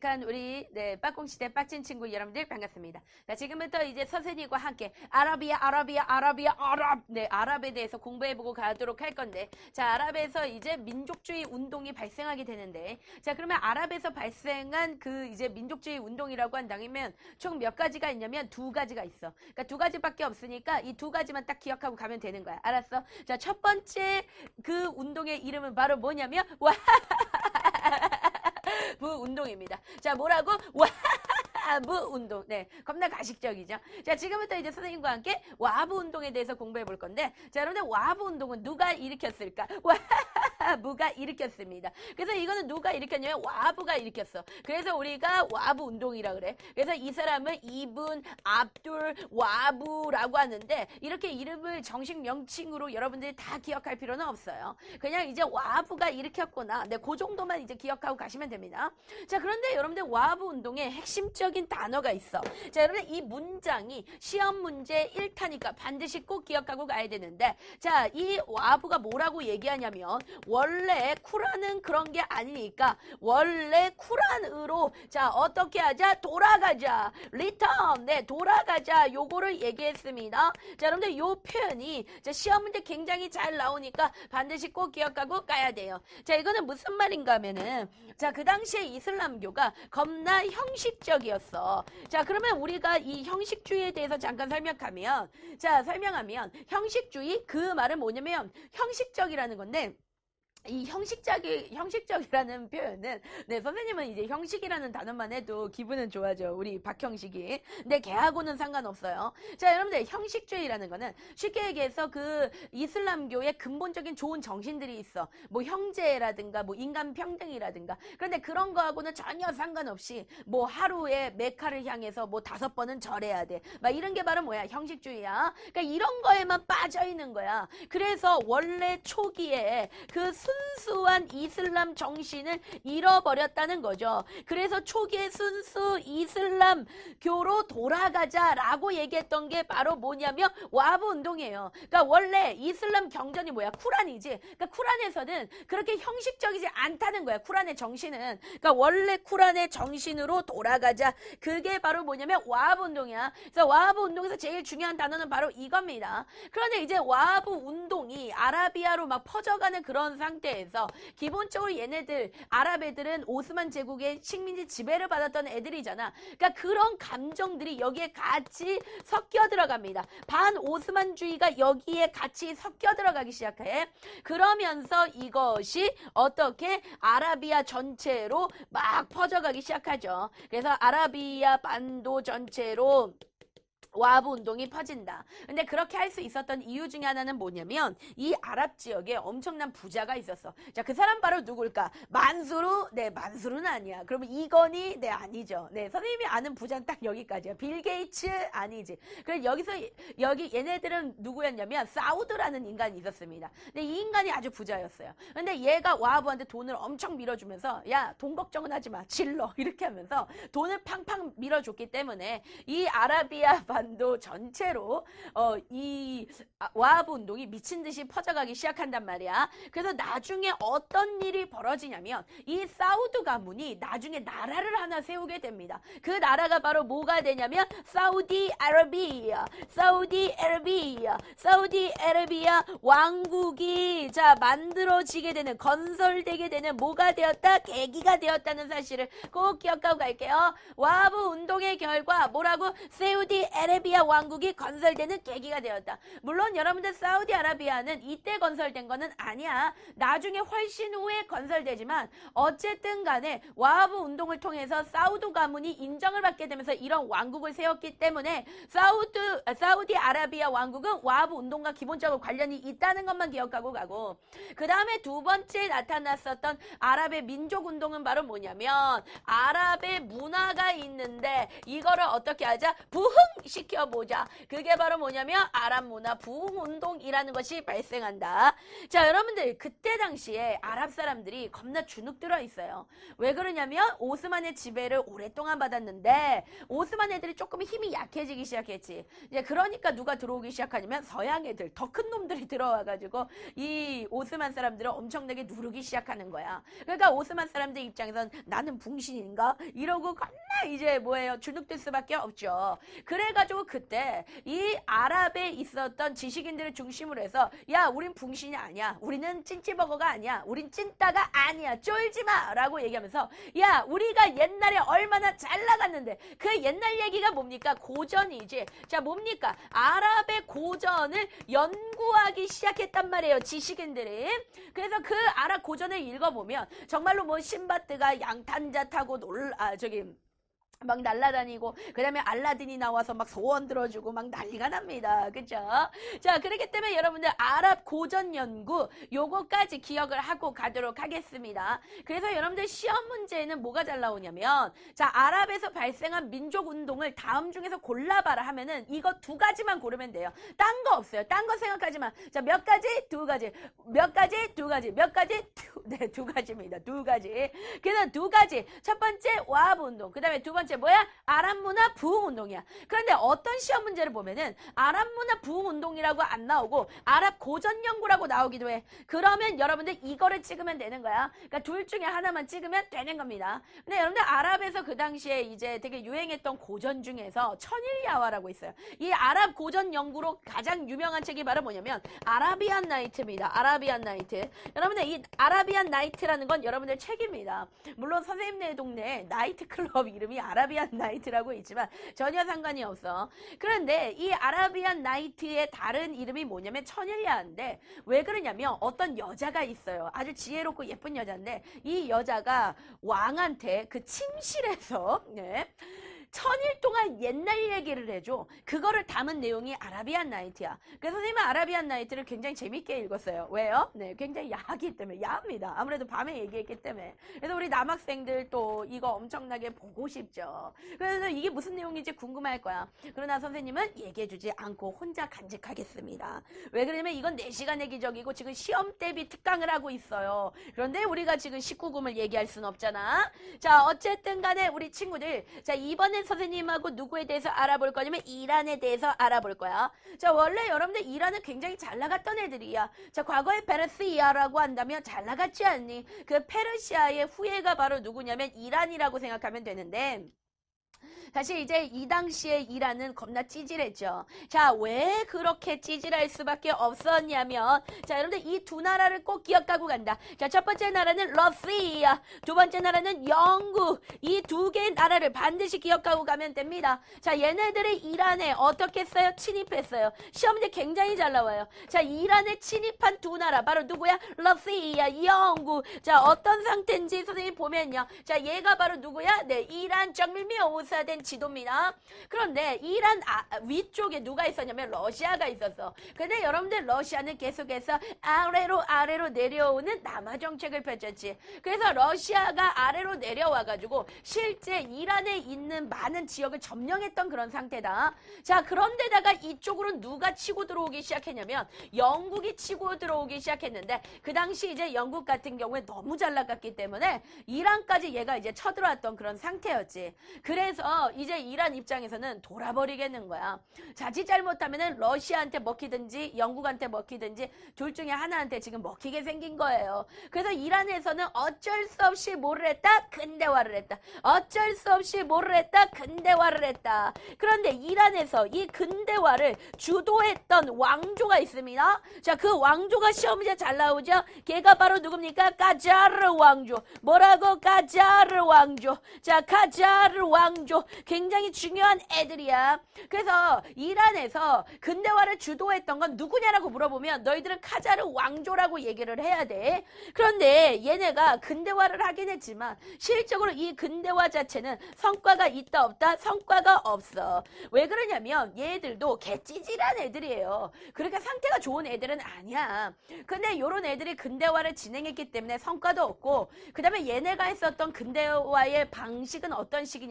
정직한 우리 빠꽁시대 빠찐 친구 여러분들 반갑습니다. 자, 지금부터 이제 선생님과 함께 아랍에 대해서 공부해보고 가도록 할 건데, 자, 아랍에서 이제 민족주의 운동이 발생하게 되는데, 자, 그러면 아랍에서 발생한 그 이제 민족주의 운동이라고 한다면 총 몇 가지가 있냐면 두 가지가 있어. 그러니까 두 가지밖에 없으니까 이 두 가지만 딱 기억하고 가면 되는 거야. 알았어? 자, 첫 번째 그 운동의 이름은 바로 뭐냐면 와하부 운동입니다. 자, 뭐라고? 와하부 운동. 네, 겁나 가식적이죠. 자, 지금부터 이제 선생님과 함께 와하부 운동에 대해서 공부해 볼 건데, 자, 여러분들 와하부 운동은 누가 일으켰을까? 와하부가 일으켰습니다. 그래서 이거는 누가 일으켰냐면 와하부가 일으켰어. 그래서 우리가 와하부 운동이라 그래. 그래서 이 사람을 이븐 압둘 와하부라고 하는데, 이렇게 이름을 정식 명칭으로 여러분들이 다 기억할 필요는 없어요. 그냥 이제 와하부가 일으켰구나. 네, 그 정도만 이제 기억하고 가시면 됩니다. 자, 그런데 여러분들 와하부 운동의 핵심적인 단어가 있어. 자, 여러분들 이 문장이 시험 문제 1타니까 반드시 꼭 기억하고 가야 되는데, 자, 이 와하부가 뭐라고 얘기하냐면, 원래 쿠란은 그런 게 아니니까 원래 쿠란으로 자, 어떻게 하자? 돌아가자. 리턴. 네, 돌아가자. 요거를 얘기했습니다. 자, 여러분들 요 표현이 자, 시험 문제 굉장히 잘 나오니까 반드시 꼭 기억하고 가야 돼요. 자, 이거는 무슨 말인가 하면은, 자, 그 당시에 이슬람교가 겁나 형식적이었어. 자, 그러면 우리가 이 형식주의에 대해서 잠깐 설명하면, 자, 형식주의, 그 말은 뭐냐면 형식적이라는 건데, 이 형식적이라는 표현은, 네, 선생님은 이제 형식이라는 단어만 해도 기분은 좋아져. 우리 박형식이. 근데 걔하고는 상관없어요. 자, 여러분들, 형식주의라는 거는 쉽게 얘기해서 그 이슬람교의 근본적인 좋은 정신들이 있어. 뭐 형제라든가, 뭐 인간평등이라든가. 그런데 그런 거하고는 전혀 상관없이 뭐 하루에 메카를 향해서 뭐 5번은 절해야 돼. 막 이런 게 바로 뭐야? 형식주의야. 그러니까 이런 거에만 빠져 있는 거야. 그래서 원래 초기에 그 순수한 이슬람 정신을 잃어버렸다는 거죠. 그래서 초기에 순수 이슬람교로 돌아가자라고 얘기했던 게 바로 뭐냐면 와하부 운동이에요. 그러니까 원래 이슬람 경전이 뭐야? 쿠란이지. 그러니까 쿠란에서는 그렇게 형식적이지 않다는 거야. 쿠란의 정신은. 그러니까 원래 쿠란의 정신으로 돌아가자. 그게 바로 뭐냐면 와하부 운동이야. 그래서 와하부 운동에서 제일 중요한 단어는 바로 이겁니다. 그런데 이제 와하부 운동이 아라비아로 막 퍼져가는 그런 상태에서 기본적으로 얘네들 아랍 애들은 오스만 제국의 식민지 지배를 받았던 애들이잖아. 그러니까 그런 감정들이 여기에 같이 섞여 들어갑니다. 반오스만주의가 여기에 같이 섞여 들어가기 시작해. 그러면서 이것이 어떻게 아라비아 전체로 막 퍼져가기 시작하죠. 그래서 아라비아 반도 전체로 와하부 운동이 퍼진다. 근데 그렇게 할 수 있었던 이유 중에 하나는 뭐냐면 이 아랍 지역에 엄청난 부자가 있었어. 자, 그 사람 바로 누굴까? 만수르? 네, 만수르는 아니야. 그러면 이건희? 네, 아니죠. 네, 선생님이 아는 부자는 딱 여기까지야. 빌 게이츠? 아니지. 그래서 여기 얘네들은 누구였냐면 사우드라는 인간이 있었습니다. 근데 이 인간이 아주 부자였어요. 근데 얘가 와하부한테 돈을 엄청 밀어주면서 야, 돈 걱정은 하지 마. 질러. 이렇게 하면서 돈을 팡팡 밀어줬기 때문에 이 아라비아 반도 전체로 이 와하부 운동이 미친 듯이 퍼져가기 시작한단 말이야. 그래서 나중에 어떤 일이 벌어지냐면 이 사우드 가문이 나중에 나라를 하나 세우게 됩니다. 그 나라가 바로 뭐가 되냐면 사우디아라비아 왕국이 자 만들어지게 되는, 건설되게 되는 뭐가 되었다? 계기가 되었다는 사실을 꼭 기억하고 갈게요. 와하부 운동의 결과 뭐라고? 사우디아라비아 왕국이 건설되는 계기가 되었다. 물론 여러분들 사우디아라비아는 이때 건설된 거는 아니야. 나중에 훨씬 후에 건설되지만 어쨌든 간에 와하부 운동을 통해서 사우드 가문이 인정을 받게 되면서 이런 왕국을 세웠기 때문에 사우디아라비아 왕국은 와하부 운동과 기본적으로 관련이 있다는 것만 기억하고 가고, 그 다음에 두 번째 나타났었던 아랍의 민족 운동은 바로 뭐냐면 아랍의 문화가 있는데 이거를 어떻게 하자? 부흥시키자. 지켜보자. 그게 바로 뭐냐면 아랍 문화 부흥운동이라는 것이 발생한다. 자, 여러분들 그때 당시에 아랍 사람들이 겁나 주눅 들어 있어요. 왜 그러냐면 오스만의 지배를 오랫동안 받았는데 오스만 애들이 조금 힘이 약해지기 시작했지. 이제 그러니까 누가 들어오기 시작하냐면 서양 애들, 더 큰 놈들이 들어와가지고 이 오스만 사람들을 엄청나게 누르기 시작하는 거야. 그러니까 오스만 사람들 입장에선 나는 붕신인가? 이러고 겁나 이제 뭐예요? 주눅들 수밖에 없죠. 그래가지고 그때 이 아랍에 있었던 지식인들을 중심으로 해서 야, 우린 붕신이 아니야. 우리는 찐찌버거가 아니야. 우린 찐따가 아니야. 쫄지 마! 라고 얘기하면서 야, 우리가 옛날에 얼마나 잘 나갔는데 그 옛날 얘기가 뭡니까? 고전이지. 자, 뭡니까? 아랍의 고전을 연구하기 시작했단 말이에요. 지식인들이. 그래서 그 아랍 고전을 읽어보면 정말로 뭐 신바트가 양탄자 타고 막 날아다니고 그 다음에 알라딘이 나와서 막 소원 들어주고 막 난리가 납니다. 그쵸? 자, 그렇기 때문에 여러분들 아랍 고전 연구 요거까지 기억을 하고 가도록 하겠습니다. 그래서 여러분들 시험 문제에는 뭐가 잘 나오냐면 자, 아랍에서 발생한 민족 운동을 다음 중에서 골라봐라 하면은 이거 두 가지만 고르면 돼요. 딴 거 없어요. 딴 거 생각하지 마. 자, 몇 가지? 두 가지. 몇 가지? 두 가지. 몇 가지? 네, 두 가지입니다. 두 가지. 그래서 두 가지. 첫 번째 와하브 운동. 그 다음에 두 번째 뭐야? 아랍 문화 부흥 운동이야. 그런데 어떤 시험 문제를 보면은 아랍 문화 부흥 운동이라고 안 나오고 아랍 고전 연구라고 나오기도 해. 그러면 여러분들 이거를 찍으면 되는 거야. 그러니까 둘 중에 하나만 찍으면 되는 겁니다. 근데 여러분들 아랍에서 그 당시에 이제 되게 유행했던 고전 중에서 천일야화라고 있어요. 이 아랍 고전 연구로 가장 유명한 책이 바로 뭐냐면 아라비안 나이트입니다. 아라비안 나이트. 여러분들 이 아라비안 나이트라는 건 여러분들 책입니다. 물론 선생님네 동네에 나이트클럽 이름이 아라비안 나이트라고 있지만 전혀 상관이 없어. 그런데 이 아라비안 나이트의 다른 이름이 뭐냐면 천일야인데 왜 그러냐면 어떤 여자가 있어요. 아주 지혜롭고 예쁜 여자인데 이 여자가 왕한테 그 침실에서 네, 천일 동안 옛날 얘기를 해줘. 그거를 담은 내용이 아라비안 나이트야. 그래서 선생님은 아라비안 나이트를 굉장히 재밌게 읽었어요. 왜요? 네, 굉장히 야하기 때문에. 야합니다. 아무래도 밤에 얘기했기 때문에. 그래서 우리 남학생들 또 이거 엄청나게 보고 싶죠. 그래서 이게 무슨 내용인지 궁금할 거야. 그러나 선생님은 얘기해주지 않고 혼자 간직하겠습니다. 왜 그러냐면 이건 4시간의 기적이고 지금 시험 대비 특강을 하고 있어요. 그런데 우리가 지금 19금을 얘기할 순 없잖아. 자, 어쨌든 간에 우리 친구들. 자, 이번엔 선생님하고 누구에 대해서 알아볼 거냐면 이란에 대해서 알아볼 거야. 자, 원래 여러분들 이란은 굉장히 잘 나갔던 애들이야. 자, 과거에 페르시아라고 한다면 잘 나갔지 않니? 그 페르시아의 후예가 바로 누구냐면 이란이라고 생각하면 되는데 사실 이제 이 당시에 이란은 겁나 찌질했죠. 자, 왜 그렇게 찌질할 수밖에 없었냐면 자, 여러분들 이 두 나라를 꼭 기억하고 간다. 자, 첫 번째 나라는 러시아, 두 번째 나라는 영국. 이 두 개의 나라를 반드시 기억하고 가면 됩니다. 자, 얘네들이 이란에 어떻게 했어요? 침입했어요. 시험 문제 굉장히 잘 나와요. 자, 이란에 침입한 두 나라 바로 누구야? 러시아, 영국. 자, 어떤 상태인지 선생님 보면요. 자, 얘가 바로 누구야? 네, 이란 정밀미 오사된 지도입니다. 그런데 이란 위쪽에 누가 있었냐면 러시아가 있었어. 근데 여러분들 러시아는 계속해서 아래로 내려오는 남하 정책을 펼쳤지. 그래서 러시아가 아래로 내려와가지고 실제 이란에 있는 많은 지역을 점령했던 그런 상태다. 자, 그런데다가 이쪽으로 누가 치고 들어오기 시작했냐면 영국이 치고 들어오기 시작했는데 그 당시 이제 영국 같은 경우에 너무 잘 나갔기 때문에 이란까지 얘가 이제 쳐들어왔던 그런 상태였지. 그래서 이제 이란 입장에서는 돌아버리겠는 거야. 자칫 잘못하면은 러시아한테 먹히든지 영국한테 먹히든지 둘 중에 하나한테 지금 먹히게 생긴 거예요. 그래서 이란에서는 어쩔 수 없이 뭐를 했다? 근대화를 했다. 어쩔 수 없이 뭐를 했다? 근대화를 했다. 그런데 이란에서 이 근대화를 주도했던 왕조가 있습니다. 자, 그 왕조가 시험 문제 잘 나오죠? 걔가 바로 누굽니까? 까자르 왕조. 뭐라고? 까자르 왕조. 자, 까자르 왕조. 굉장히 중요한 애들이야. 그래서 이란에서 근대화를 주도했던 건 누구냐라고 물어보면 너희들은 카자르 왕조라고 얘기를 해야 돼. 그런데 얘네가 근대화를 하긴 했지만 실적으로 이 근대화 자체는 성과가 있다 없다? 성과가 없어. 왜 그러냐면 얘들도 개찌질한 애들이에요. 그러니까 상태가 좋은 애들은 아니야. 근데 요런 애들이 근대화를 진행했기 때문에 성과도 없고 그 다음에 얘네가 했었던 근대화의 방식은 어떤 식이냐면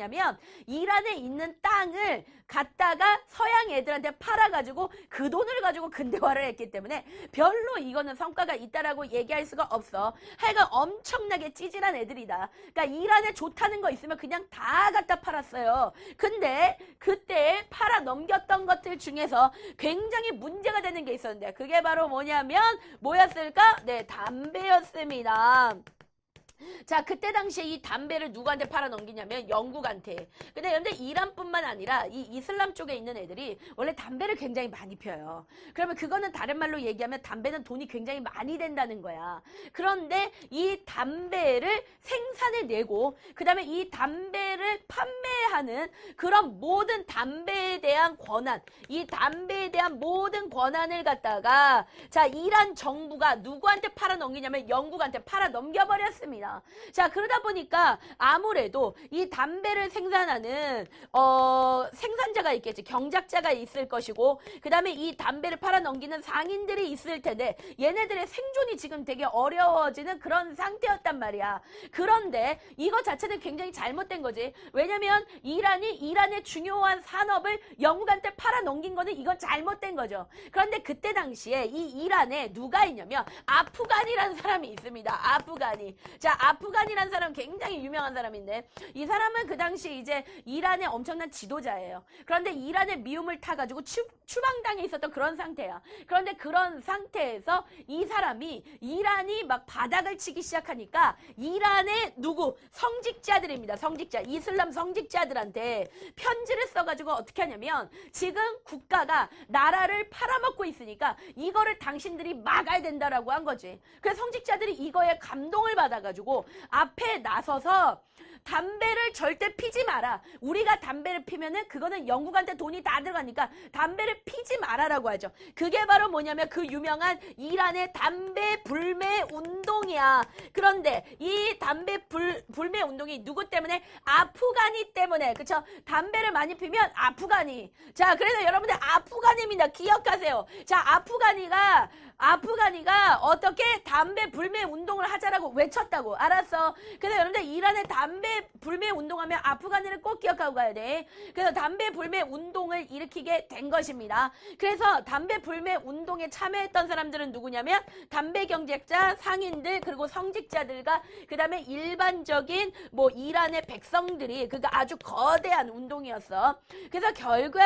이란에 있는 땅을 갖다가 서양 애들한테 팔아가지고 그 돈을 가지고 근대화를 했기 때문에 별로 이거는 성과가 있다라고 얘기할 수가 없어. 하여간 엄청나게 찌질한 애들이다. 그러니까 이란에 좋다는 거 있으면 그냥 다 갖다 팔았어요. 근데 그때 팔아 넘겼던 것들 중에서 굉장히 문제가 되는 게 있었는데 그게 바로 뭐냐면 뭐였을까? 네, 담배였습니다. 자, 그때 당시에 이 담배를 누구한테 팔아넘기냐면 영국한테. 근데 여러분들 이란뿐만 아니라 이 이슬람 쪽에 있는 애들이 원래 담배를 굉장히 많이 펴요. 그러면 그거는 다른 말로 얘기하면 담배는 돈이 굉장히 많이 된다는 거야. 그런데 이 담배를 생산해내고 그 다음에 이 담배를 판매하는 그런 모든 담배에 대한 권한, 이 담배에 대한 모든 권한을 갖다가 자, 이란 정부가 누구한테 팔아넘기냐면 영국한테 팔아넘겨버렸습니다. 자, 그러다 보니까 아무래도 이 담배를 생산하는 생산자가 있겠지. 경작자가 있을 것이고 그 다음에 이 담배를 팔아넘기는 상인들이 있을 텐데 얘네들의 생존이 지금 되게 어려워지는 그런 상태였단 말이야. 그런데 이거 자체는 굉장히 잘못된 거지. 왜냐면 이란의 중요한 산업을 영국한테 팔아넘긴 거는 이건 잘못된 거죠. 그런데 그때 당시에 이 이란에 누가 있냐면 아프간이라는 사람이 있습니다. 아프간이. 자, 아프간이라는 사람은 굉장히 유명한 사람인데 이 사람은 그 당시 이제 이란의 엄청난 지도자예요. 그런데 이란의 미움을 타가지고 추방당해 있었던 그런 상태야. 그런데 그런 상태에서 이 사람이 이란이 막 바닥을 치기 시작하니까 이란의 누구? 성직자들입니다. 성직자. 이슬람 성직자들한테 편지를 써가지고 어떻게 하냐면 지금 국가가 나라를 팔아먹고 있으니까 이거를 당신들이 막아야 된다라고 한 거지. 그래서 성직자들이 이거에 감동을 받아가지고 앞에 나서서 담배를 절대 피지 마라. 우리가 담배를 피면은 그거는 영국한테 돈이 다 들어가니까 담배를 피지 마라라고 하죠. 그게 바로 뭐냐면 그 유명한 이란의 담배 불매 운동이야. 그런데 이 담배 불매 운동이 누구 때문에? 아프가니 때문에. 그쵸? 담배를 많이 피면 아프가니. 자, 그래서 여러분들 아프가니입니다. 기억하세요. 자, 아프가니가 어떻게 담배 불매 운동을 하자라고 외쳤다고. 알았어. 그래서 여러분들 이란의 담배 불매 운동하면 아프가니를 꼭 기억하고 가야 돼. 그래서 담배 불매 운동을 일으키게 된 것입니다. 그래서 담배 불매 운동에 참여했던 사람들은 누구냐면 담배 경제자, 상인들, 그리고 성직자들과 그 다음에 일반적인 뭐 이란의 백성들이 그러니까 아주 거대한 운동이었어. 그래서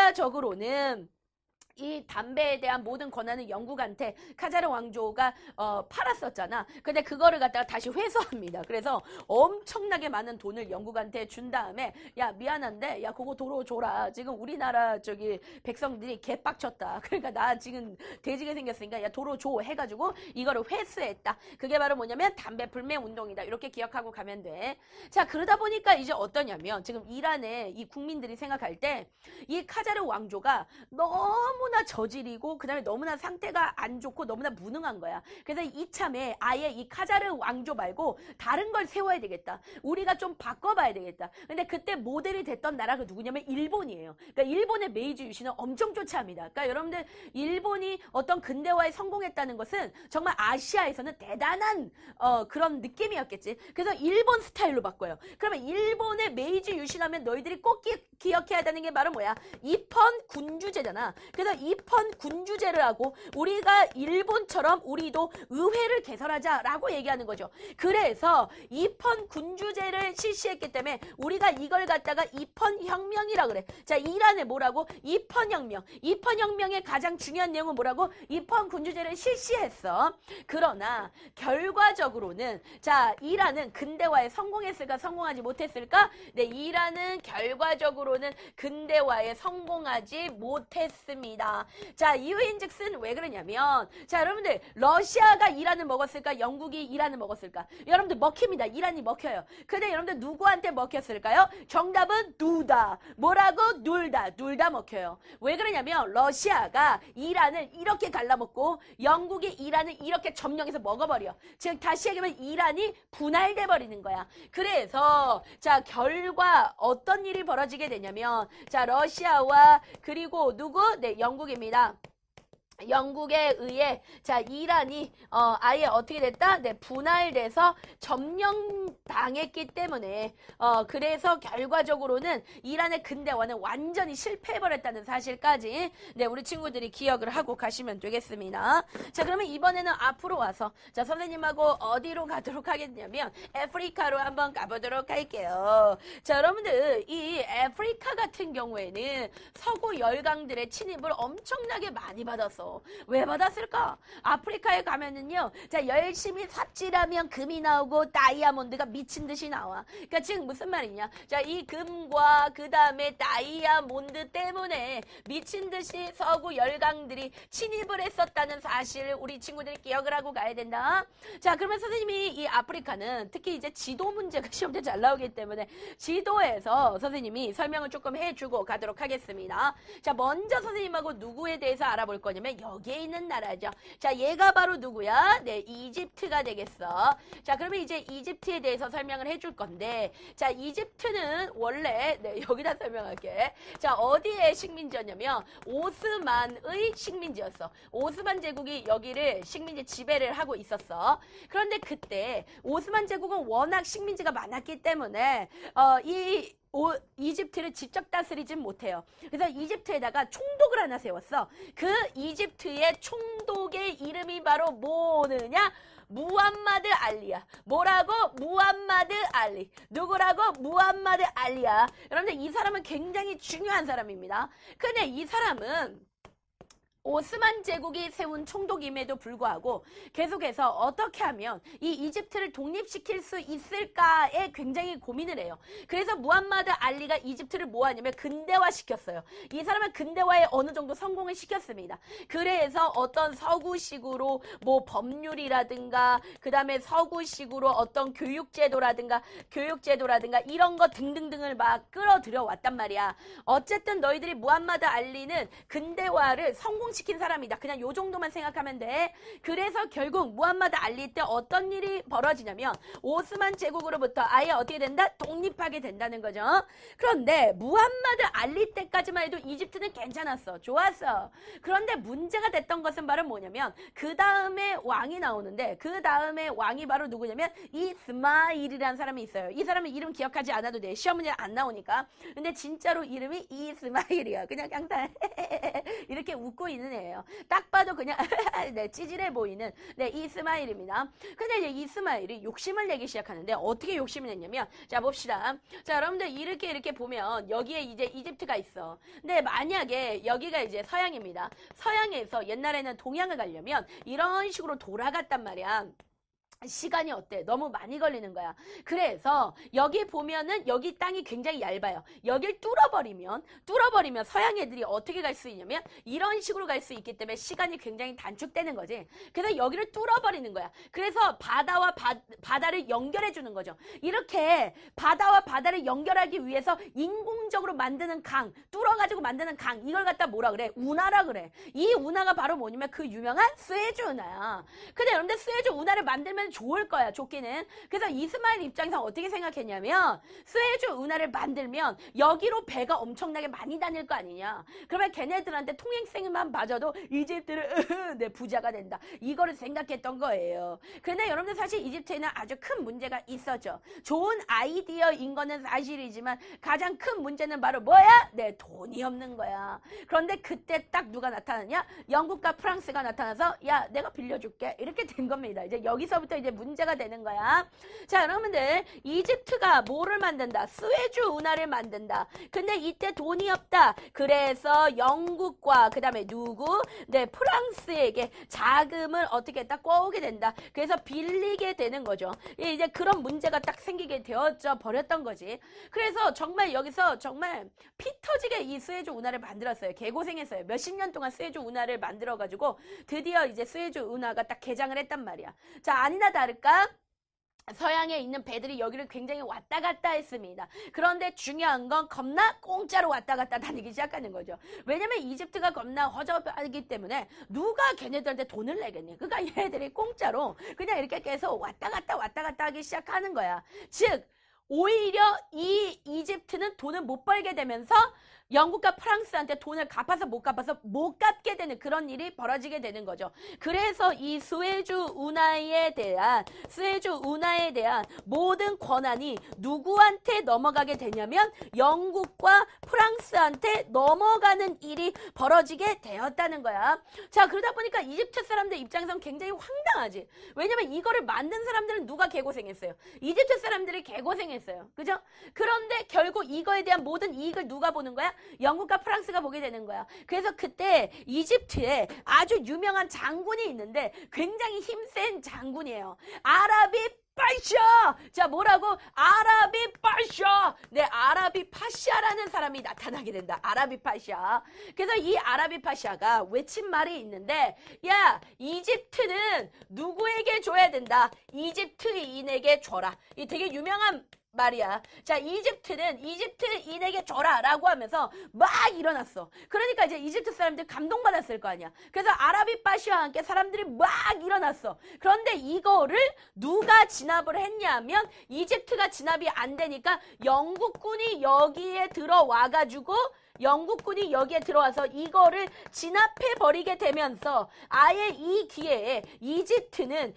결과적으로는 이 담배에 대한 모든 권한을 영국한테 카자르 왕조가 팔았었잖아. 근데 그거를 갖다가 다시 회수합니다. 그래서 엄청나게 많은 돈을 영국한테 준 다음에 야, 미안한데 야, 그거 도로 줘라. 지금 우리나라 저기 백성들이 개빡쳤다. 그러니까 나 지금 돼지게 생겼으니까 야, 도로 줘 해가지고 이거를 회수했다. 그게 바로 뭐냐면 담배 불매 운동이다. 이렇게 기억하고 가면 돼. 자, 그러다 보니까 이제 어떠냐면 지금 이란의 이 국민들이 생각할 때 이 카자르 왕조가 너무나 저질이고 그 다음에 너무나 상태가 안 좋고 너무나 무능한 거야. 그래서 이참에 아예 이 카자르 왕조 말고 다른 걸 세워야 되겠다. 우리가 좀 바꿔봐야 되겠다. 근데 그때 모델이 됐던 나라가 누구냐면 일본이에요. 그러니까 일본의 메이지 유신은 엄청 쫓아합니다. 그러니까 여러분들 일본이 어떤 근대화에 성공했다는 것은 정말 아시아에서는 대단한 그런 느낌이었겠지. 그래서 일본 스타일로 바꿔요. 그러면 일본의 메이지 유신하면 너희들이 꼭 기억해야 되는 게 바로 뭐야? 입헌 군주제잖아. 그래서 입헌 군주제를 하고 우리가 일본처럼 우리도 의회를 개설하자라고 얘기하는 거죠. 그래서 입헌 군주제를 실시했기 때문에 우리가 이걸 갖다가 입헌혁명이라 그래. 자, 이란에 뭐라고? 입헌혁명. 입헌혁명의 가장 중요한 내용은 뭐라고? 입헌 군주제를 실시했어. 그러나 결과적으로는 자, 이란은 근대화에 성공했을까 성공하지 못했을까? 네, 이란은 결과적으로는 근대화에 성공하지 못했습니다. 자, 이유인즉슨 왜 그러냐면 자, 여러분들 러시아가 이란을 먹었을까? 영국이 이란을 먹었을까? 여러분들 먹힙니다. 이란이 먹혀요. 근데 여러분들 누구한테 먹혔을까요? 정답은 둘다. 뭐라고? 둘 다 먹혀요. 왜 그러냐면 러시아가 이란을 이렇게 갈라먹고 영국이 이란을 이렇게 점령해서 먹어버려. 즉 다시 얘기하면 이란이 분할돼 버리는 거야. 그래서 자, 결과 어떤 일이 벌어지게 되냐면 자, 러시아와 그리고 누구? 네, 영국입니다. 영국에 의해 자 이란이 아예 어떻게 됐다? 네, 분할돼서 점령당했기 때문에 그래서 결과적으로는 이란의 근대화는 완전히 실패해버렸다는 사실까지 네, 우리 친구들이 기억을 하고 가시면 되겠습니다. 자, 그러면 이번에는 앞으로 와서 자, 선생님하고 어디로 가도록 하겠냐면 아프리카로 한번 가보도록 할게요. 자, 여러분들 이 아프리카 같은 경우에는 서구 열강들의 침입을 엄청나게 많이 받았어. 왜 받았을까? 아프리카에 가면은요, 자, 열심히 삽질하면 금이 나오고 다이아몬드가 미친 듯이 나와. 그러니까 지금 무슨 말이냐? 자, 이 금과 그 다음에 다이아몬드 때문에 미친 듯이 서구 열강들이 침입을 했었다는 사실을 우리 친구들이 기억을 하고 가야 된다. 자, 그러면 선생님이 이 아프리카는 특히 이제 지도 문제가 시험때 잘 나오기 때문에 지도에서 선생님이 설명을 조금 해주고 가도록 하겠습니다. 자, 먼저 선생님하고 누구에 대해서 알아볼 거냐면 여기에 있는 나라죠. 자, 얘가 바로 누구야? 네, 이집트가 되겠어. 자, 그러면 이제 이집트에 대해서 설명을 해줄 건데, 자, 이집트는 원래, 네, 여기다 설명할게. 자, 어디에 식민지였냐면, 오스만의 식민지였어. 오스만 제국이 여기를 식민지 지배를 하고 있었어. 그런데 그때 오스만 제국은 워낙 식민지가 많았기 때문에, 이집트를 직접 다스리진 못해요. 그래서 이집트에다가 총독을 하나 세웠어. 그 이집트의 총독의 이름이 바로 뭐느냐? 무함마드 알리야. 뭐라고? 무함마드 알리. 누구라고? 무함마드 알리야. 여러분들 이 사람은 굉장히 중요한 사람입니다. 근데 이 사람은 오스만 제국이 세운 총독임에도 불구하고 계속해서 어떻게 하면 이 이집트를 독립시킬 수 있을까에 굉장히 고민을 해요. 그래서 무함마드 알리가 이집트를 뭐 하냐면 근대화시켰어요. 이 사람은 근대화에 어느 정도 성공을 시켰습니다. 그래서 어떤 서구식으로 뭐 법률이라든가 그 다음에 서구식으로 어떤 교육제도라든가 이런 거 등등등을 막 끌어들여 왔단 말이야. 어쨌든 너희들이 무함마드 알리는 근대화를 성공시킨 사람이다. 그냥 요 정도만 생각하면 돼. 그래서 결국 무함마드 알리 때 어떤 일이 벌어지냐면 오스만 제국으로부터 아예 어떻게 된다? 독립하게 된다는 거죠. 그런데 무함마드 알리 때까지만 해도 이집트는 괜찮았어. 좋았어. 그런데 문제가 됐던 것은 바로 뭐냐면 그 다음에 왕이 나오는데 그 다음에 왕이 바로 누구냐면 이스마일이라는 사람이 있어요. 이 사람은 이름 기억하지 않아도 돼. 시험 문제 안 나오니까. 근데 진짜로 이름이 이스마일이야. 그냥 항상 이렇게 웃고 있는 애예요. 딱 봐도 그냥 네, 찌질해 보이는 네, 이스마일입니다. 근데 이제 이스마일이 욕심을 내기 시작하는데 어떻게 욕심을 냈냐면 자 봅시다. 자 여러분들 이렇게 보면 여기에 이제 이집트가 있어. 근데 만약에 여기가 이제 서양입니다. 서양에서 옛날에는 동양을 가려면 이런 식으로 돌아갔단 말이야. 시간이 어때? 너무 많이 걸리는 거야. 그래서 여기 보면은 여기 땅이 굉장히 얇아요. 여길 뚫어버리면 서양 애들이 어떻게 갈 수 있냐면 이런 식으로 갈 수 있기 때문에 시간이 굉장히 단축되는 거지. 그래서 여기를 뚫어버리는 거야. 그래서 바다와 바다를 연결해 주는 거죠. 이렇게 바다와 바다를 연결하기 위해서 인공적으로 만드는 강, 뚫어가지고 만드는 강, 이걸 갖다 뭐라 그래? 운하라 그래. 이 운하가 바로 뭐냐면 그 유명한 스에즈 운하야. 근데 여러분들 스에즈 운하를 만들면 좋을 거야, 좋기는. 그래서 이스마일 입장에서 어떻게 생각했냐면 스에즈 운하를 만들면 여기로 배가 엄청나게 많이 다닐 거 아니냐. 그러면 걔네들한테 통행세만 맞아도 이집트를 네, 부자가 된다. 이거를 생각했던 거예요. 그런데 여러분들 사실 이집트에는 아주 큰 문제가 있었죠. 좋은 아이디어인 거는 사실이지만 가장 큰 문제는 바로 뭐야? 네, 돈이 없는 거야. 그런데 그때 딱 누가 나타나냐? 영국과 프랑스가 나타나서 야, 내가 빌려줄게. 이렇게 된 겁니다. 이제 여기서부터 이제 문제가 되는 거야. 자, 여러분들 이집트가 뭐를 만든다? 스웨즈 운하를 만든다. 근데 이때 돈이 없다. 그래서 영국과 그 다음에 누구? 네, 프랑스에게 자금을 어떻게 딱 꿔오게 된다. 그래서 빌리게 되는 거죠. 이제 그런 문제가 딱 생기게 되어져 버렸던 거지. 그래서 정말 여기서 정말 피 터지게 이 스웨즈 운하를 만들었어요. 개고생했어요. 몇십 년 동안 스웨즈 운하를 만들어가지고 드디어 이제 스웨즈 운하가 딱 개장을 했단 말이야. 자, 아니나 다를까? 서양에 있는 배들이 여기를 굉장히 왔다 갔다 했습니다. 그런데 중요한 건 겁나 공짜로 왔다 갔다 다니기 시작하는 거죠. 왜냐면 이집트가 겁나 허접하기 때문에 누가 걔네들한테 돈을 내겠니? 그러니까 얘네들이 공짜로 그냥 이렇게 계속 왔다 갔다 하기 시작하는 거야. 즉 오히려 이 이집트는 돈을 못 벌게 되면서 영국과 프랑스한테 돈을 갚아서 못 갚게 되는 그런 일이 벌어지게 되는 거죠. 그래서 이 스웨즈 운하에 대한 모든 권한이 누구한테 넘어가게 되냐면 영국과 프랑스한테 넘어가는 일이 벌어지게 되었다는 거야. 자, 그러다 보니까 이집트 사람들 입장에선 굉장히 황당하지. 왜냐면 이거를 만든 사람들은 누가 개고생했어요? 이집트 사람들이 개고생했어요. 그죠? 그런데 결국 이거에 대한 모든 이익을 누가 보는 거야? 영국과 프랑스가 보게 되는 거야. 그래서 그때 이집트에 아주 유명한 장군이 있는데 굉장히 힘센 장군이에요. 아라비 파샤! 자, 뭐라고? 아라비 파샤! 네, 아라비 파샤라는 사람이 나타나게 된다. 아라비 파샤. 그래서 이 아라비 파샤가 외친 말이 있는데, 야, 이집트는 누구에게 줘야 된다? 이집트인에게 줘라. 이 되게 유명한 말이야. 자, 이집트는 이집트인에게 줘라 라고 하면서 막 일어났어. 그러니까 이제 이집트 사람들 감동받았을 거 아니야. 그래서 아라비 파시와 함께 사람들이 막 일어났어. 그런데 이거를 누가 진압을 했냐면 이집트가 진압이 안 되니까 영국군이 여기에 들어와가지고 영국군이 여기에 들어와서 이거를 진압해버리게 되면서 아예 이 기회에 이집트는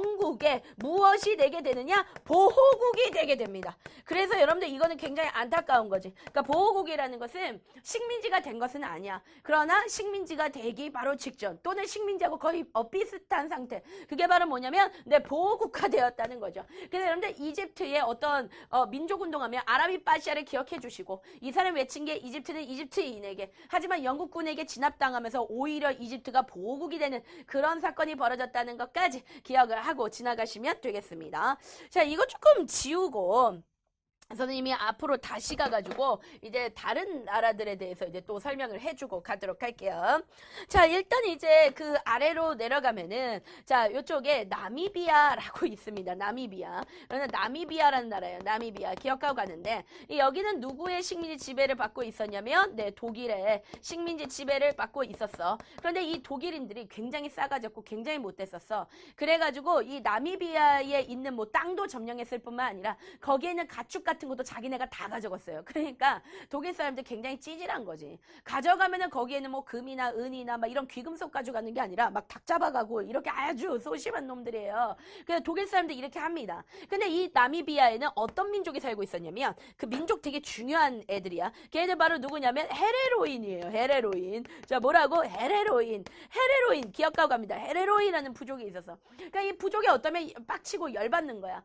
영국에 무엇이 되게 되느냐? 보호국이 되게 됩니다. 그래서 여러분들 이거는 굉장히 안타까운 거지. 그러니까 보호국이라는 것은 식민지가 된 것은 아니야. 그러나 식민지가 되기 바로 직전 또는 식민지하고 거의 비슷한 상태. 그게 바로 뭐냐면 보호국가 되었다는 거죠. 그래서 여러분들 이집트의 어떤 민족운동하면 아라비 파시아를 기억해 주시고 이 사람 외친 게 이집트는 이집트인에게 하지만 영국군에게 진압당하면서 오히려 이집트가 보호국이 되는 그런 사건이 벌어졌다는 것까지 기억을 하고 지나가시면 되겠습니다. 자, 이거 조금 지우고 선생님이 앞으로 다시 가가지고 이제 다른 나라들에 대해서 이제 또 설명을 해주고 가도록 할게요. 자, 일단 이제 그 아래로 내려가면은 자, 요쪽에 나미비아라고 있습니다. 나미비아. 그러나 나미비아라는 나라예요. 나미비아. 기억하고 가는데 여기는 누구의 식민지 지배를 받고 있었냐면 독일의 식민지 지배를 받고 있었어. 그런데 이 독일인들이 굉장히 싸가졌고 굉장히 못됐었어. 그래가지고 이 나미비아에 있는 뭐 땅도 점령했을 뿐만 아니라 거기에 있는 가축 같은 것도 자기네가 다 가져갔어요. 그러니까 독일 사람들 굉장히 찌질한 거지. 가져가면은 거기에는 뭐 금이나 은이나 막 이런 귀금속 가져가는 게 아니라 막 닭 잡아가고 이렇게 아주 소심한 놈들이에요. 그래서 독일 사람들 이렇게 합니다. 근데 이 나미비아에는 어떤 민족이 살고 있었냐면 그 민족 되게 중요한 애들이야. 걔네들 바로 누구냐면 헤레로인이에요. 헤레로인. 자, 뭐라고? 헤레로인. 헤레로인 기억하고 갑니다. 헤레로인이라는 부족이 있었어. 그러니까 이 부족이 어떠면 빡치고 열받는 거야.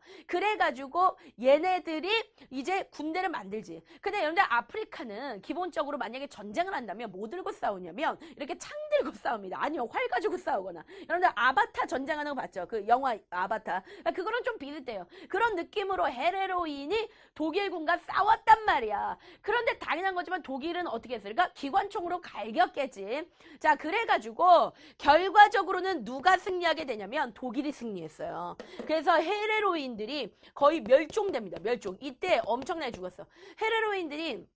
그래가지고 얘네들이 이제 군대를 만들지. 근데 여러분들 아프리카는 기본적으로 만약에 전쟁을 한다면 뭐 들고 싸우냐면 이렇게 창 들고 싸웁니다. 아니요, 활 가지고 싸우거나. 여러분들 아바타 전쟁하는 거 봤죠? 그 영화 아바타. 그거랑 좀 비슷해요. 그런 느낌으로 헤레로인이 독일군과 싸웠단 말이야. 그런데 당연한 거지만 독일은 어떻게 했을까? 기관총으로 갈겼겠지. 자, 그래가지고 결과적으로는 누가 승리하게 되냐면 독일이 승리했어요. 그래서 헤레로인들이 거의 멸종됩니다. 멸종. 이때 엄청나게 죽었어. 헤레로인들이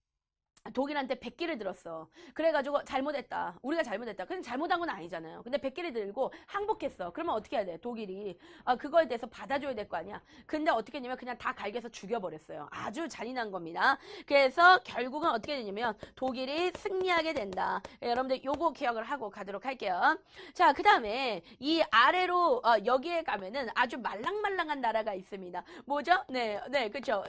독일한테 백기를 들었어. 그래가지고 잘못했다. 우리가 잘못했다. 근데 잘못한 건 아니잖아요. 근데 백기를 들고 항복했어. 그러면 어떻게 해야 돼? 독일이 그거에 대해서 받아줘야 될 거 아니야. 근데 어떻게 했냐면 그냥 다 갈겨서 죽여버렸어요. 아주 잔인한 겁니다. 그래서 결국은 어떻게 되냐면 독일이 승리하게 된다. 여러분들 요거 기억을 하고 가도록 할게요. 자, 그 다음에 이 아래로 여기에 가면은 아주 말랑말랑한 나라가 있습니다. 뭐죠? 네, 그쵸.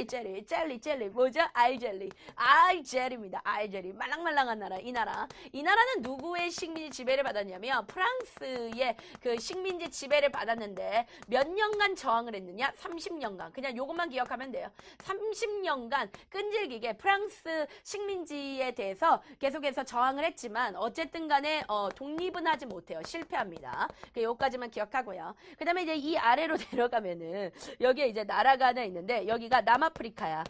젤리. 뭐죠? 알젤리. 알제리입니다. 알제리. 말랑말랑한 나라. 이 나라는 누구의 식민지 지배를 받았냐면 프랑스의 그 식민지 지배를 받았는데 몇 년간 저항을 했느냐? 30년간. 그냥 요것만 기억하면 돼요. 30년간 끈질기게 프랑스 식민지에 대해서 계속해서 저항을 했지만 어쨌든 간에 독립은 하지 못해요. 실패합니다. 요까지만 기억하고요. 그 다음에 이제 이 아래로 내려가면은 여기에 이제 나라가 하나 있는데 여기가 남아프리카야.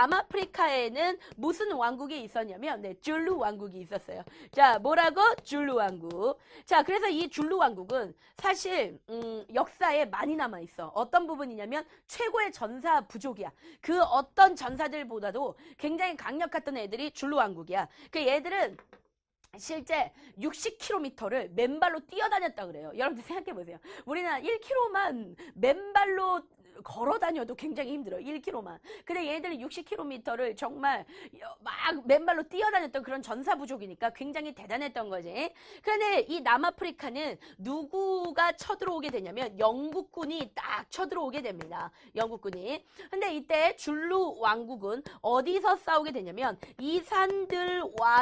남아프리카에는 무슨 왕국이 있었냐면 줄루 왕국이 있었어요. 자, 뭐라고? 줄루 왕국. 자, 그래서 이 줄루 왕국은 사실 역사에 많이 남아있어. 어떤 부분이냐면 최고의 전사 부족이야. 그 어떤 전사들보다도 굉장히 강력했던 애들이 줄루 왕국이야. 그 얘들은 실제 60km를 맨발로 뛰어다녔다 그래요. 여러분들 생각해보세요. 우리는 1km만 맨발로 걸어 다녀도 굉장히 힘들어. 1km만. 근데 얘네들이 60km를 정말 막 맨발로 뛰어다녔던 그런 전사부족이니까 굉장히 대단했던 거지. 그런데 이 남아프리카는 누구가 쳐들어오게 되냐면 영국군이 딱 쳐들어오게 됩니다. 영국군이. 근데 이때 줄루 왕국은 어디서 싸우게 되냐면 이산들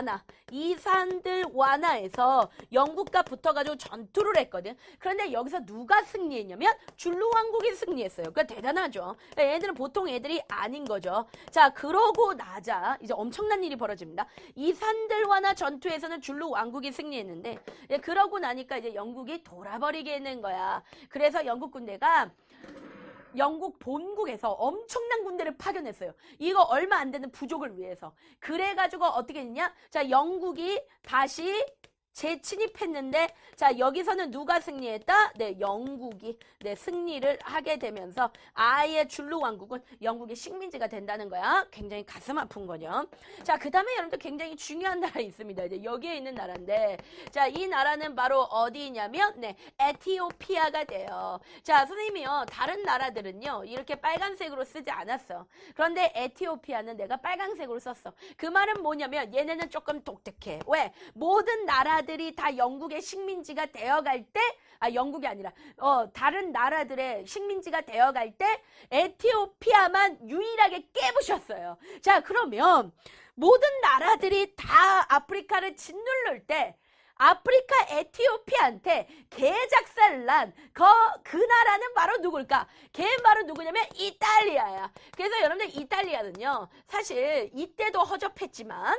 와나에서 영국과 붙어가지고 전투를 했거든. 그런데 여기서 누가 승리했냐면 줄루 왕국이 승리했어요. 그러니까 대단하죠. 얘들은 보통 애들이 아닌 거죠. 자, 그러고 나자 이제 엄청난 일이 벌어집니다. 이산들와나 전투에서는 줄루 왕국이 승리했는데 그러고 나니까 이제 영국이 돌아버리게 되는 거야. 그래서 영국 군대가 영국 본국에서 엄청난 군대를 파견했어요. 이거 얼마 안 되는 부족을 위해서. 그래가지고 어떻게 했냐? 자, 영국이 다시 재침입했는데, 자, 여기서는 누가 승리했다? 네, 영국이 승리를 하게 되면서 아예 줄루 왕국은 영국의 식민지가 된다는 거야. 굉장히 가슴 아픈 거죠. 자, 그 다음에 여러분들 굉장히 중요한 나라 있습니다. 이제 여기에 있는 나라인데, 자, 이 나라는 바로 어디냐면, 네, 에티오피아가 돼요. 자, 선생님이요, 다른 나라들은요, 이렇게 빨간색으로 쓰지 않았어. 그런데 에티오피아는 내가 빨간색으로 썼어. 그 말은 뭐냐면, 얘네는 조금 독특해. 왜? 모든 나라들이 다 영국의 식민지가 되어갈 때, 영국이 아니라 다른 나라들의 식민지가 되어갈 때 에티오피아만 유일하게 깨부셨어요. 자, 그러면 모든 나라들이 다 아프리카를 짓누를 때 아프리카 에티오피아한테 개작살을 난 그 나라는 바로 누굴까? 걔는 바로 누구냐면 이탈리아야. 그래서 여러분들 이탈리아는요, 사실 이때도 허접했지만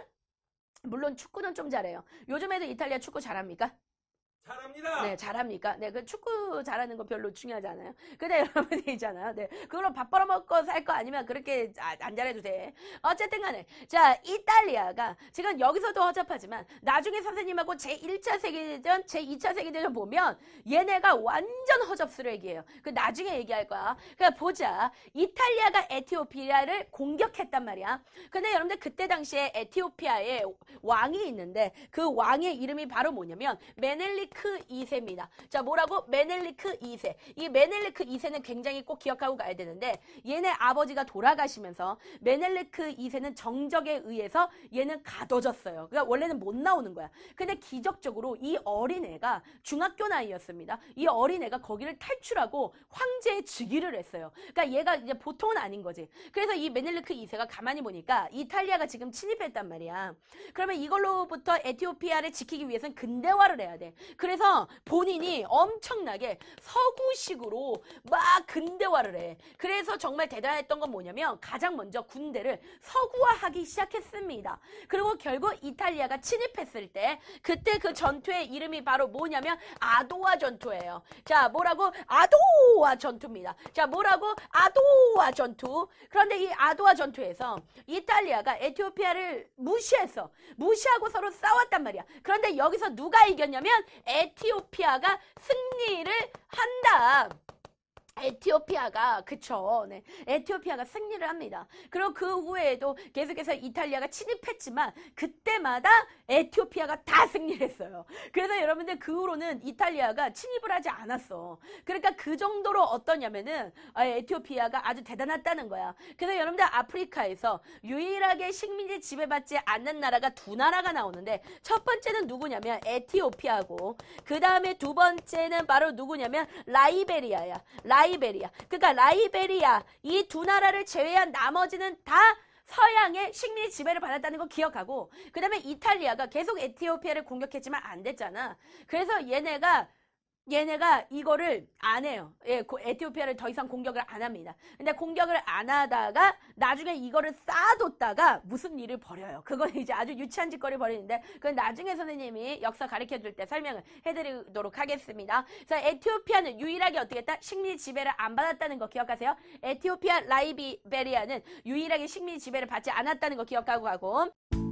물론 축구는 좀 잘해요. 요즘 애들 이탈리아 축구 잘합니까? 잘합니다. 네, 잘합니까? 네, 그 축구 잘하는 거 별로 중요하지 않아요. 근데 여러분이 있잖아요. 네, 그걸로 밥 벌어먹고 살 거 아니면 그렇게 안 잘해도 돼. 어쨌든 간에. 자, 이탈리아가 지금 여기서도 허접하지만 나중에 선생님하고 제1차 세계대전, 제2차 세계대전 보면 얘네가 완전 허접 쓰레기예요. 그 나중에 얘기할 거야. 그러니까 보자. 이탈리아가 에티오피아를 공격했단 말이야. 근데 여러분들 그때 당시에 에티오피아에 왕이 있는데 그 왕의 이름이 바로 뭐냐면 메넬리크 2세입니다. 자, 뭐라고? 메넬리크 2세. 이 메넬리크 2세는 굉장히 꼭 기억하고 가야 되는데 얘네 아버지가 돌아가시면서 메넬리크 2세는 정적에 의해서 얘는 가둬졌어요. 그러니까 원래는 못 나오는 거야. 근데 기적적으로 이 어린애가 중학교 나이였습니다. 이 어린애가 거기를 탈출하고 황제의 즉위를 했어요. 그러니까 얘가 이제 보통은 아닌 거지. 그래서 이 메넬리크 2세가 가만히 보니까 이탈리아가 지금 침입했단 말이야. 그러면 이걸로부터 에티오피아를 지키기 위해서는 근대화를 해야 돼. 그래서 본인이 엄청나게 서구식으로 막 근대화를 해. 그래서 정말 대단했던 건 뭐냐면 가장 먼저 군대를 서구화하기 시작했습니다. 그리고 결국 이탈리아가 침입했을 때 그때 그 전투의 이름이 바로 뭐냐면 아도와 전투예요. 자, 뭐라고? 아도와 전투입니다. 자, 뭐라고? 아도와 전투. 그런데 이 아도와 전투에서 이탈리아가 에티오피아를 무시했어. 무시하고 서로 싸웠단 말이야. 그런데 여기서 누가 이겼냐면 에티오피아가 승리를 한다. 에티오피아가, 그쵸. 네. 에티오피아가 승리를 합니다. 그리고 그 후에도 계속해서 이탈리아가 침입했지만, 그때마다 에티오피아가 다 승리를 했어요. 그래서 여러분들 그 후로는 이탈리아가 침입을 하지 않았어. 그러니까 그 정도로 어떠냐면은, 에티오피아가 아주 대단했다는 거야. 그래서 여러분들 아프리카에서 유일하게 식민지 지배받지 않는 나라가 두 나라가 나오는데, 첫 번째는 누구냐면 에티오피아고, 그 다음에 두 번째는 바로 누구냐면 라이베리아야. 라이베리아. 그러니까 라이베리아 이 두 나라를 제외한 나머지는 다 서양의 식민지 지배를 받았다는 거 기억하고 그 다음에 이탈리아가 계속 에티오피아를 공격했지만 안 됐잖아. 그래서 얘네가 이거를 안 해요. 예, 에티오피아를 더 이상 공격을 안 합니다. 근데 공격을 안 하다가 나중에 이거를 쌓아뒀다가 무슨 일을 벌여요. 그건 이제 아주 유치한 짓거리 벌이는데 그건 나중에 선생님이 역사 가르쳐 줄 때 설명을 해드리도록 하겠습니다. 자, 에티오피아는 유일하게 어떻게 했다? 식민지 지배를 안 받았다는 거 기억하세요? 에티오피아 라이베리아는 유일하게 식민지 지배를 받지 않았다는 거 기억하고 가고